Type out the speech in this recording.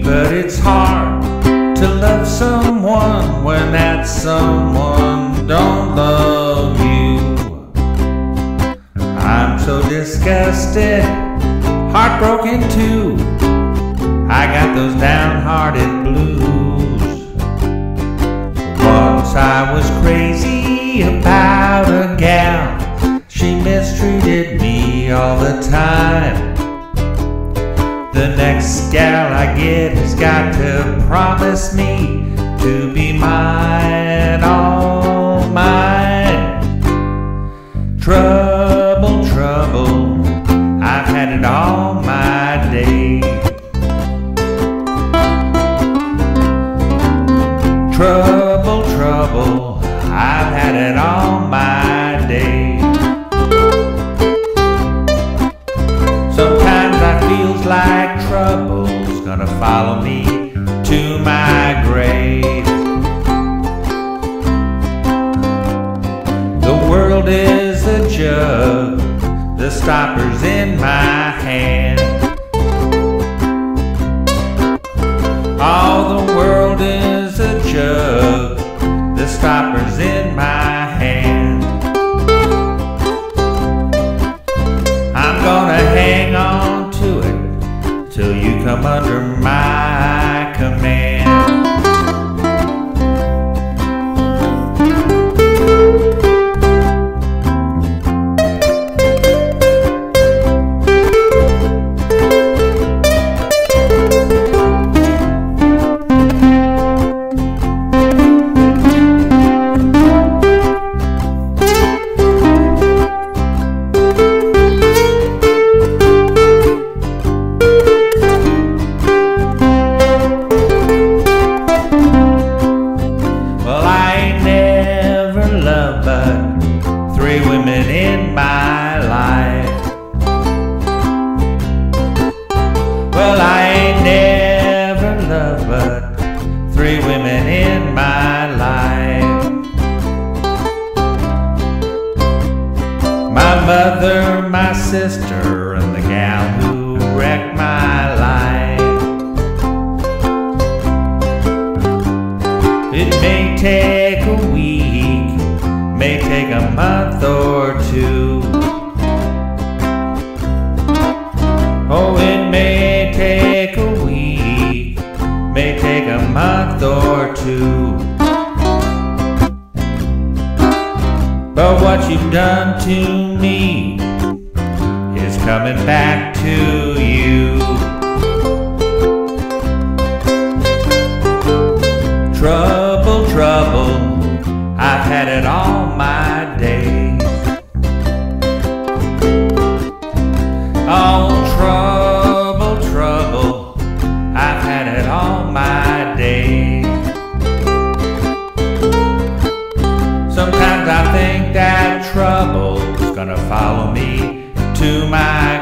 but it's hard to love someone when that someone don't love you. I'm so disgusted, heartbroken too. I got those downhearted blues. Once I was crazy about a gal. She mistreated me all the time. The next gal I get has got to promise me to be mine, all mine. Trouble, trouble, I've had it all my day. Trouble, trouble, I've had it all my day. Sometimes I feels like trouble's gonna follow me to my grave. The world is a jug, the stopper's in my hand. Oh, the world is a jug, the stopper's in my hand. I'm gonna hang on to it till you come under my command. But 3 women in my life. Well, I ain't never loved but 3 women in my life. My mother, my sister, and the gal who wrecked my life. It may take a week, may take a month or 2. Oh, it may take a week, may take a month or 2. But what you've done to me is coming back to you. Trouble, trouble, I've had it all my days. Oh, trouble, trouble, I've had it all my days. Sometimes I think that trouble's gonna follow me to my